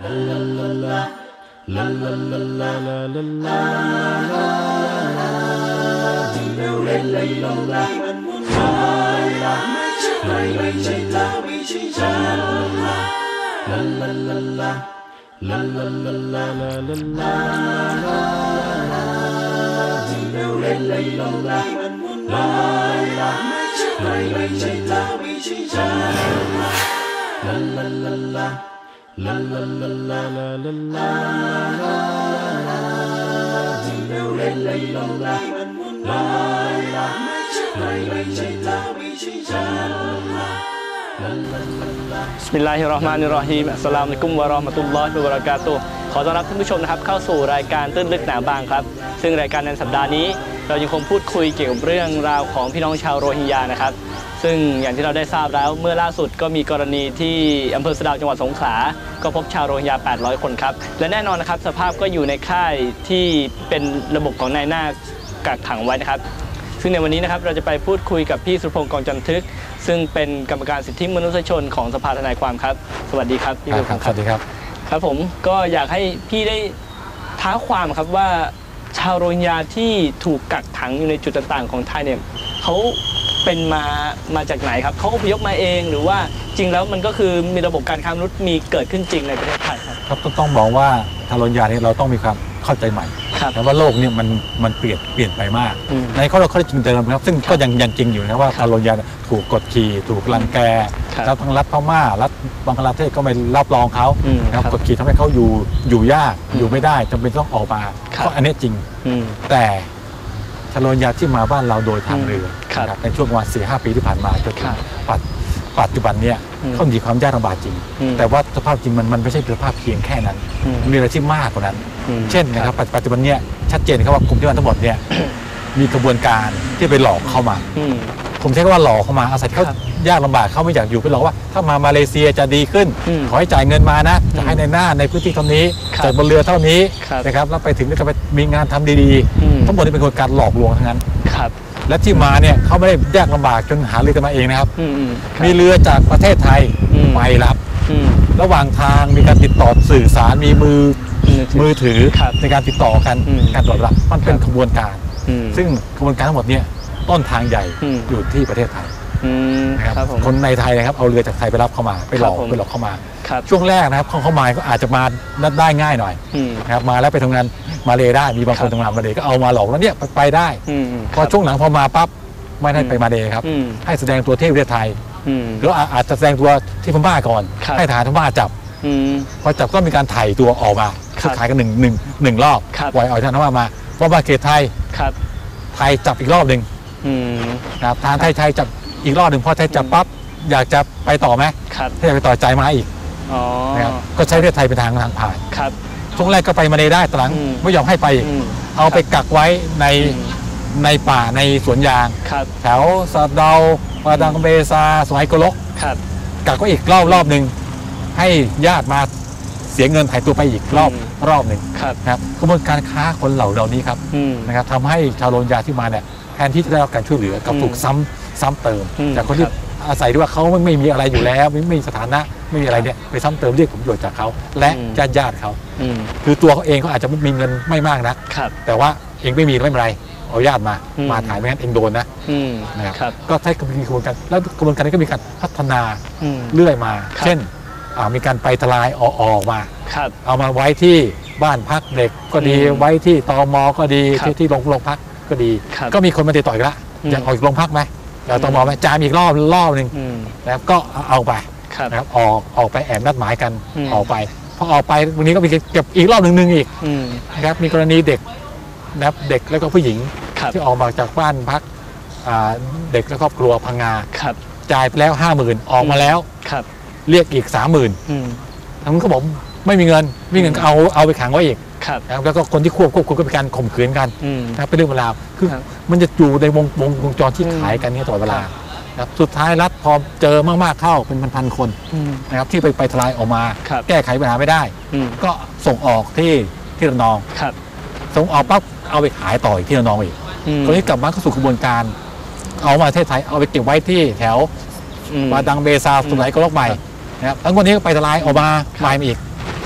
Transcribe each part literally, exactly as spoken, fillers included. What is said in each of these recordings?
บิสมิลลาฮิรเราะห์มานิรเราะฮีม อัสสลามุอะลัยกุม วะเราะห์มะตุลลอฮิ วะบะเราะกาตุฮ์ ขอต้อนรับท่านผู้ชมนะครับเข้าสู่รายการตื้นลึกหนาบางครับซึ่งรายการในสัปดาห์นี้เรายังคงพูดคุยเกี่ยวกับเรื่องราวของพี่น้องชาวโรฮิงญานะครับซึ่งอย่างที่เราได้ทราบแล้วเมื่อล่าสุดก็มีกรณีที่อำเภอสะดาวจังหวัดสงขลาก็พบชาวโรฮิงญาแปดร้อยคนครับและแน่นอนนะครับสภาพก็อยู่ในค่ายที่เป็นระบบของนายหน้ากักขังไว้นะครับซึ่งในวันนี้นะครับเราจะไปพูดคุยกับพี่สุรพงษ์ กองจันทึกซึ่งเป็นกรรมการสิทธิมนุษยชนของสภาทนายความครับสวัสดีครับพี่สุรพงษ์ครับสวัสดีครับครับผมก็อยากให้พี่ได้ท้าความครับว่าชาวโรฮิงญาที่ถูกกักขังอยู่ในจุดต่างๆของไทยเนี่ยเขาเป็นมามาจากไหนครับเขาอพยพมาเองหรือว่าจริงแล้วมันก็คือมีระบบการค้ามนุษย์มีเกิดขึ้นจริงในประเทศไทยครับครับต้องต้องบอกว่าชาวโรฮิงญาเนี่ยเราต้องมีความเข้าใจใหม่แต่ว่าโลกเนี่ยมันมันเปลี่ยนเปลี่ยนไปมากในข้อเราข้อจริงเดิมครับซึ่งก็ยังยังจริงอยู่นะว่าชาวโรฮิงญาถูกกดขี่ถูกรังแกแล้วทั้งรัฐพม่ารัฐบังคลาเทศก็ไม่รับรองเขานะครับกดขี่ทำให้เขาอยู่อยู่ยากอยู่ไม่ได้จำเป็นต้องออกมาเพราะอันนี้จริงแต่ชาวโรฮิงญาที่มาบ้านเราโดยทางเรือในช่วงประมาณสี่ห้าปีที่ผ่านมาจนถึงปัจจุบันเนี่ยเขามีความยากลำบากจริงแต่ว่าสภาพจริงมันมันไม่ใช่สภาพเพียงแค่นั้นมีอะไรที่มากกว่านั้นเช่นนะครับปัจจุบันเนี่ยชัดเจนครับว่ากลุ่มที่มาทั้งหมดเนี่ยมีกระบวนการที่ไปหลอกเข้ามาผมใช้คำว่าหลอกเข้ามาอาศัยเขายากลำบากเขาไม่อยากอยู่ไปหลอกว่าถ้ามามาเลเซียจะดีขึ้นขอให้จ่ายเงินมานะจะให้ในหน้าในพื้นที่เท่านี้จัดบนเรือเท่านี้นะครับแล้วไปถึงก็จะไปมีงานทำดีๆทั้งหมดนี้เป็นกระบวนการหลอกลวงทั้งนั้นและที่มาเนี่ยเขาไม่ได้ยากลำบากจนหาเรือกันมาเองนะครับมีเรือจากประเทศไทยไปรับระหว่างทางมีการติดต่อสื่อสารมีมือมือถือในการติดต่อกันการตรวจรับมันเป็นขบวนการซึ่งขบวนการทั้งหมดเนี่ยต้นทางใหญ่อยู่ที่ประเทศไทยนะครับคนในไทยนะครับเอาเรือจากไทยไปรับเข้ามาไปหลอกไปหลอกเข้ามาช่วงแรกนะครับเข้ามาก็อาจจะมาได้ง่ายหน่อยนะครับมาแล้วไปทำงานมาเลได้มีบางคนทำงานมาเลก็เอามาหลอกแล้วเนี่ยไปได้พอช่วงหลังพอมาปั๊บไม่ได้ไปมาเลครับให้แสดงตัวที่ประเทศไทยหรืออาจจะแสดงตัวที่พม่าก่อนให้ทหารพม่าจับพอจับก็มีการถ่ายตัวออกมาซื้อขายกันหนึ่งหนึ่งหนึ่งรอบปล่อยออกจากพม่ามาพอมาเขตไทยไทยจับอีกรอบหนึ่งนะครับทางไทยไทยจับอีกรอบหนึ่งพอไทยจับปั๊บอยากจะไปต่อไหมถ้าอยากไปต่อใจมาอีกนะครับก็ใช้ประเทศไทยเป็นทางทางผ่านช่วงแรกก็ไปมาเลได้ตอนหลังไม่ยอมให้ไปเอาไปกักไว้ในในป่าในสวนยางแถวสะเดาปาดังเบซาสมัยโกลกกักไว้อีกรอบรอบหนึ่งให้ญาติมาเสียเงินถ่ายตัวไปอีกรอบรอบหนึ่งนะครับกระบวนการค้าคนเหล่านี้ครับนะครับทำให้ชาวโรฮิงญาที่มาเนี่ยแทนที่จะได้รับการช่วยเหลือกับถูกซ้ำซ้ำเติมจากคนที่อาศัยด้วยว่าเขาไม่มีอะไรอยู่แล้วไม่มีสถานะไม่มีอะไรเนี่ยไปซ้ำเติมเรียกผลประโยชน์จากเขาและญาติญาติเขาคือตัวเขาเองเขาอาจจะไม่มีเงินไม่มากนักแต่ว่าเองไม่มีไม่เป็นไรเอาญาติมามาถ่ายไม่งั้นเองโดนนะนะครับก็ใช้กระบวนการแล้วกระบวนการนี้ก็มีการพัฒนาเรื่อยมาเช่นมีการไปทลายออกมาเอามาไว้ที่บ้านพักเด็กก็ดีไว้ที่ตมก็ดีที่ที่โรงโรงพักก็ดีก็มีคนมาติดต่ออีกละอยากออกอีกโรงพักไหมอยากตมไหมจ่ายอีกรอบรอบหนึ่งนะครับก็เอาไปนะครับออกออกไปแอบนัดหมายกันออกไปพอออกไปวันนี้ก็มีเก็บอีกรอบหนึ่งหนึ่งอีกนะครับมีกรณีเด็กนะครับเด็กแล้วก็ผู้หญิงที่ออกมาจากบ้านพักเด็กและครอบครัวพังงาจ่ายไปแล้วห้าหมื่นออกมาแล้วเรียกอีกสามหมื่นทั้งนั้นก็บอกไม่มีเงินไม่มีเงินก็เอาเอาไปขังไว้อีกแล้วก็คนที่ควบควบคุมก็เป็นการข่มขืนกันนะครับเป็นเรื่องเวลาคือมันจะอยู่ในวงวงวงจรที่ขายกันนี้ตลอดเวลาครับสุดท้ายรัฐพอเจอมากๆเข้าเป็นพันๆคนนะครับที่ไปไปทลายออกมาแก้ไขปัญหาไม่ได้ก็ส่งออกที่ที่ระนองส่งออกปั๊บเอาไปขายต่ออีกที่ระนองอีกคนนี้กลับมาเข้าสู่กระบวนการเอามาประเทศไทยเอาไปเก็บไว้ที่แถวบาดังเบซาสมัยโกลกใหม่นะครับทั้งวันนี้ก็ไปทลายออกมาใหม่อีก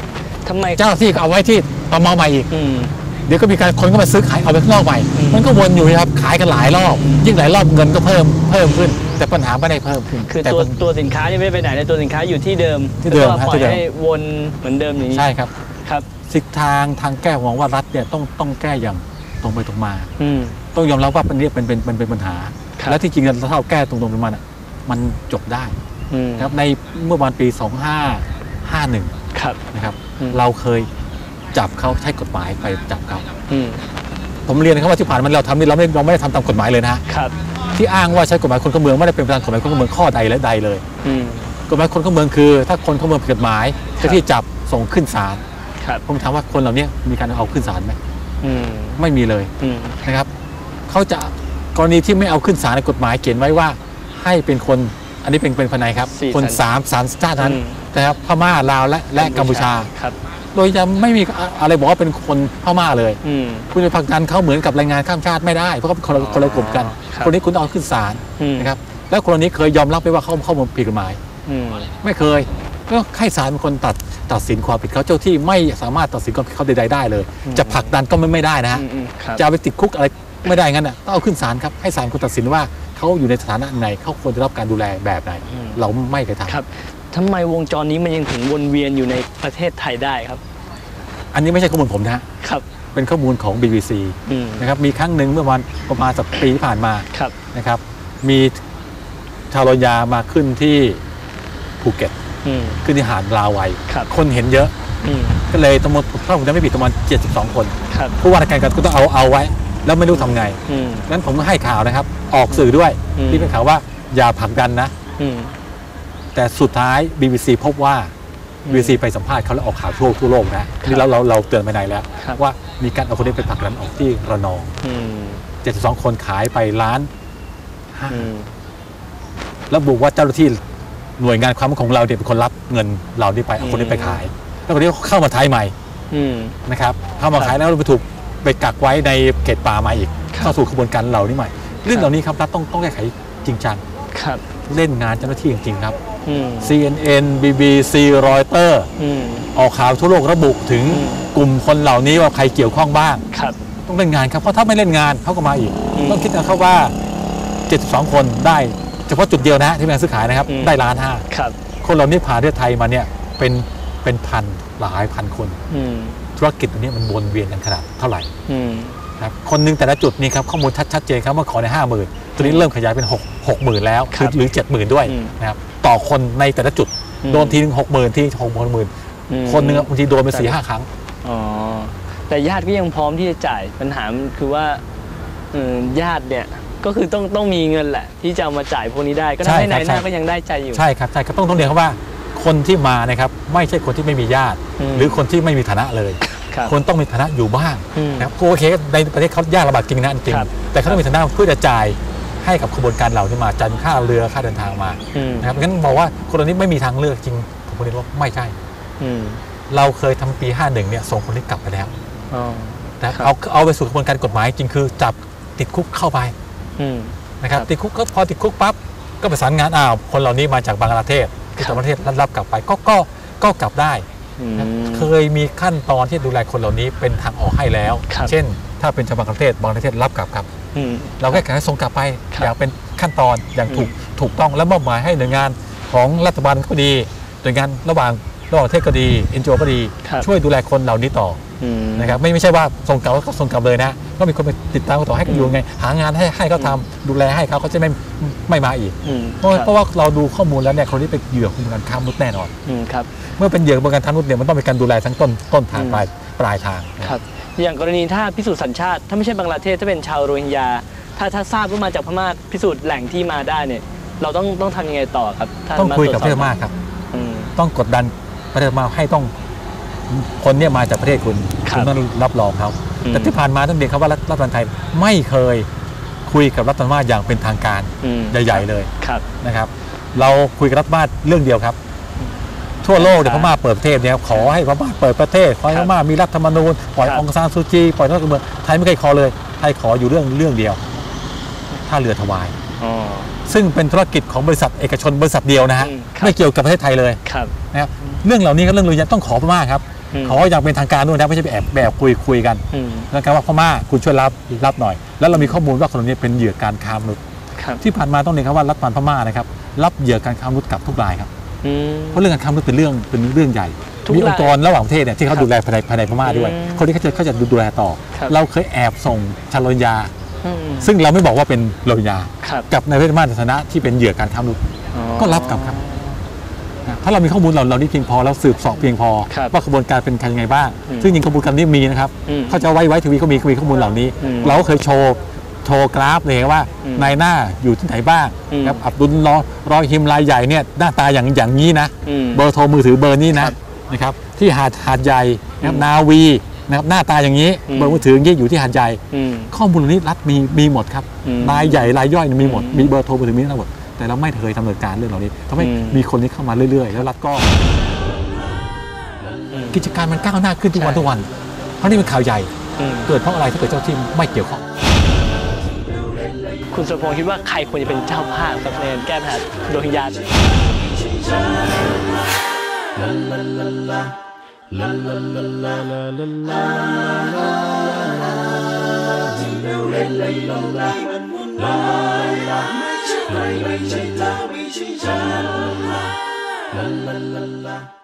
ทำไมเจ้าที่เอาไว้ที่ตม.ใหม่อีกเดี๋ยวก็มีการคนก็มาซื้อขายเอาไปข้างนอกใหม่มันก็วนอยู่ครับขายกันหลายรอบยิ่งหลายรอบเงินก็เพิ่มเพิ่มขึ้นแต่ปัญหาไม่ได้เพิ่มขึ้นคือตัวตัวสินค้าไม่ได้ไปไหนในตัวสินค้าอยู่ที่เดิมที่เดิมปล่อยให้วนเหมือนเดิมอย่างนี้ใช่ครับครับสิทางทางแก้มองว่ารัฐเนี่ยต้องต้องแก้อย่างตรงไปตรงมาต้องยอมรับว่าเป็นเรื่องเป็นเป็นเป็นเป็นปัญหาและที่จริงเราเท่าแก้ตรงตรงไปมันมันจบได้นะครับในเมื่อวันปีสองพันห้าร้อยห้าสิบเอ็ดนะครับเราเคยจับเขาใช้กฎหมายไปจับเขาผมเรียนนะครับว่าที่ผ่านมาเราทำนี่เราไม่เราไม่ได้ทำตามกฎหมายเลยนะครับที่อ้างว่าใช้กฎหมายคนเข้าเมืองไม่ได้เป็นตามกฎหมายคนเข้าเมืองข้อใดและใดเลยกฎหมายคนเข้าเมืองคือถ้าคนเข้าเมืองผิดกฎหมายจะที่จับส่งขึ้นศาลผมถามว่าคนเหล่านี้มีการเอาขึ้นศาลไหมไม่มีเลยนะครับเขาจะกรณีที่ไม่เอาขึ้นศาลในกฎหมายเขียนไว้ว่าให้เป็นคนอันนี้เป็นเป็นภายในครับคนสามสามชาตินั้นนะครับพม่าลาวและและกัมพูชาโดยจะไม่มีอะไรบอกว่าเป็นคนพม่าเลยคุณจะผลักดันเขาเหมือนกับแรงงานข้ามชาติไม่ได้เพราะเขาเป็นคนละคนละกลุ่มกันคนนี้คุณเอาขึ้นศาลนะครับแล้วคนนี้เคยยอมรับไปว่าเขาเข้ามาผิดกฎหมายไม่เคยก็ให้ศาลเป็นคนตัดตัดสินความผิดเขาเจ้าที่ไม่สามารถตัดสินความผิดเขาใดๆได้เลยจะผลักดันก็ไม่ไม่ได้นะฮะจะไปติดคุกอะไรไม่ได้งั้นอ่ะต้องเอาขึ้นศาลครับให้ศาลคนตัดสินว่าเขาอยู่ในสถานะไหนเขาควรจะรับการดูแลแบบไหนเราไม่เคยทำครับทำไมวงจรนี้มันยังถึงวนเวียนอยู่ในประเทศไทยได้ครับอันนี้ไม่ใช่ข้อมูลผมนะครับเป็นข้อมูลของ บี บี ซี นะครับมีครั้งหนึ่งเมื่อวันประมาณสักปีที่ผ่านมานะครับมีชาวโรฮิงญามาขึ้นที่ภูเก็ตขึ้นที่หาดลาวัยคนเห็นเยอะก็เลยตำรวจถ้าผมจำไม่ผิดประมาณเจ็ดสิบสองคนผู้ว่าราชการก็ต้องเอาเอาไว้แล้วไม่รู้ทำไงงั้นผมก็ให้ข่าวนะครับออกสื่อด้วยที่เป็นข่าวว่าอย่าผลักดันนะแต่สุดท้าย บี บี ซี พบว่า บี บี ซี ไปสัมภาษณ์เขาแล้วออกข่าวทั่วทั่วโลกนะนี่เราเราเราเตือนไปไหนแล้วว่ามีการเอาคนนี้ไปผลักดันออกที่ระนองเจ็ดสิบสองคนขายไปล้านห้าแล้วบอกว่าเจ้าหน้าที่หน่วยงานความมั่นคงของเราเนี่ยเป็นคนรับเงินเราที่ไปเอาคนนี้ไปขายแล้วคนนี้เข้ามาไทยใหม่นะครับเข้ามาขายแล้วไปถูกไปกักไว้ในเขตป่ามาอีกเข้าสู่กระบวนการเหล่านี้ใหม่เรื่องเหล่านี้ครับรัฐต้องต้องแก้ไขจริงจังเล่นงานเจ้าหน้าที่จริงๆครับ ซี เอ็น เอ็น บี บี ซี Reuters ออกข่าวทั่วโลกระบุถึงกลุ่มคนเหล่านี้ว่าใครเกี่ยวข้องบ้างต้องเล่นงานครับเพราะถ้าไม่เล่นงานเขาก็มาอีกต้องคิดนะครับว่าเจ็ดสิบสองคนได้เฉพาะจุดเดียวนะที่เป็นการซื้อขายนะครับได้ล้านห้าคนเหล่านี้ผ่านประเทศไทยมาเนี่ยเป็นเป็นพันหลายพันคนธุรกิจตัวนี้มันวนเวียนกันขนาดเท่าไหร่ครับคนนึงแต่ละจุดนี่ครับข้อมูลชัดเจนครับว่าขอในห้าหมื่นตัวนี้เริ่มขยายเป็นหกหกหมื่นแล้วหรือเจ็ดหมื่นด้วยนะครับต่อคนในแต่ละจุดโดนทีนึงหกหมื่นที่หกหมื่นคนนึงบางทีโดนไปสี่ห้าครั้งอ๋อแต่ญาติก็ยังพร้อมที่จะจ่ายปัญหาคือว่าญาติเนี่ยก็คือต้องต้องมีเงินแหละที่จะมาจ่ายพวกนี้ได้ก็ทำให้นายหน้าก็ยังได้ใจอยู่ใช่ครับใช่ก็ต้องต้องเรียนครับว่าคนที่มานะครับไม่ใช่คนที่ไม่มีญาติหรือคนที่ไม่มีฐานะเลยคนต้องมีฐานะอยู่บ้างนะครับโอเคในประเทศเขายากลำบากจริงนะจริงแต่เขาต้องมีฐานะเพื่อจะจ่ายให้กับขบวนการเหล่านี้มาจ่ายค่าเรือค่าเดินทางมานะครับงั้นบอกว่าคนเหล่านี้ไม่มีทางเลือกจริงผมเรียนว่าไม่ใช่เราเคยทำปีห้าสิบเอ็ดเนี่ยส่งคนที่กลับไปแล้วนะเอาเอาไปสู่กระบวนการกฎหมายจริงคือจับติดคุกเข้าไปนะครับติดคุกก็พอติดคุกปั๊บก็ประสานงานอ้าวคนเหล่านี้มาจากบังกลาเทศที่ต่างประเทศรับกลับไปก็ก็ก็กลับได้เคยมีขั้นตอนที่ดูแลคนเหล่านี้เป็นทางออกให้แล้วเช่นถ้าเป็นชาวบังกลาเทศบังกลาเทศรับกลับครับเราแค่การส่งกลับไปอย่างเป็นขั้นตอนอย่างถูกถูกต้องและมอบหมายให้หน่วยงานของรัฐบาลก็ดีหน่วยงานระหว่างระหว่างประเทศก็ดี เอ็น จี โอ ก็ดีช่วยดูแลคนเหล่านี้ต่อนะครับไม่ไม่ใช่ว่าส่งกลับก็ส่งกลับเลยนะก็มีคนไปติดตามต่อให้กันอยู่ไงหางานให้ให้เขาทำดูแลให้เขาเขาจะไม่ไม่มาอีกเพราะเพราะว่าเราดูข้อมูลแล้วเนี่ยคนที่เป็นเหยื่อของการค้ามนุษย์แน่นอนเมื่อเป็นเหยื่อของการค้ามนุษย์เนี่ยมันต้องมีการดูแลทั้งต้นต้นทางปลายปลายทางครับอย่างกรณีถ้าพิสูจน์สัญชาติถ้าไม่ใช่บังกลาเทศถ้าเป็นชาวโรฮิงญาถ้าถ้าทราบว่ามาจากพม่าพิสูจน์แหล่งที่มาได้เนี่ยเราต้องต้องทำยังไงต่อครับต้องคุยกับประเทศพม่าครับต้องกดดันประเทศพม่าให้ต้องคนเนี่ยมาจากประเทศคุณคุณต้องรับรองเขาแต่ที่ผ่านมาต้องเรียนครับว่ารัฐบาลไทยไม่เคยคุยกับรัฐบาลพม่าอย่างเป็นทางการใหญ่ๆเลยนะครับเราคุยกับรัฐบาลเรื่องเดียวครับทั่วโลกเดี๋ยวพม่าเปิดประเทศเนี่ยขอให้พม่าเปิดประเทศขอให้พม่ามีรัฐธรรมนูญปล่อยองซานซูจีปล่อยนักการเมืองไทยไม่เคยขอเลยไทยขออยู่เรื่องเรื่องเดียวท่าเรือถวายซึ่งเป็นธุรกิจของบริษัทเอกชนบริษัทเดียวนะฮะไม่เกี่ยวกับประเทศไทยเลยนะครับเรื่องเหล่านี้ก็เรื่องโรฮิงญาต้องขอพม่าครับขออย่างเป็นทางการด้วยนะไม่ใช่ไปแอบแบบคุยคุยกันแล้วกันว่าพม่าคุณช่วยรับรับหน่อยแล้วเรามีข้อมูลว่าคนนี้เป็นเหยื่อการค้ามนุษย์ที่ผ่านมาต้องเรียนครับว่ารัฐบาลพม่านะครับรับเหยื่อการค้ามนุษย์กลับทุกรายครับเพราะเรื่องการค้ามนุษย์เป็นเรื่องเป็นเรื่องใหญ่มีองค์กรระหว่างประเทศเนี่ยที่เขาดูแลภายในภายในพม่าด้วยคนที่เขาจะเขาจะดูแลต่อเราเคยแอบส่งชาวโรฮิงญาซึ่งเราไม่บอกว่าเป็นโรฮิงญากับในประเทศพม่าในฐานะที่เป็นเหยื่อการค้ามนุษย์ก็รับกลับครับถ้าเรามีข้อมูลเราเรานี่เพียงพอแล้วสืบสอบเพียงพอว่ากระบวนการเป็นยังไงบ้างซึ่งจริงกระบวนการนี้มีนะครับเขาจะไว้ไว้ทีวีเขามีมีข้อมูลเหล่านี้เราก็เคยโชว์โชว์กราฟเลยว่านายหน้าอยู่ที่ไหนบ้างครับอับดุลรอรอฮิมรายใหญ่เนี่ยหน้าตาอย่างอย่างนี้นะเบอร์โทรมือถือเบอร์นี้นะนะครับที่หาดหาดใหญ่นะครับนาวีนะครับหน้าตาอย่างนี้เบอร์มือถืออย่างนี้อยู่ที่หาดใหญ่ข้อมูลนี้รัฐมีมีหมดครับรายใหญ่รายย่อยมีหมดมีเบอร์โทรมือถือมีทั้งหมดแต่เราไม่เคยดำเนินการเรื่องเหล่านี้ทำให้มีคนนี้เข้ามาเรื่อยๆแล้วรัฐก็กิจการมันก้าวหน้าขึ้นทุกวันทุกวันเพราะนี่เป็นข่าวใหญ่เกิดเพราะอะไรถ้าเกิดเจ้าที่ไม่เกี่ยวข้องคุณสุรพงษ์คิดว่าใครควรจะเป็นเจ้าภาพในการแก้ปัญหาโรฮิงญาไม่ใช่เธอไม่ใช่ฉัน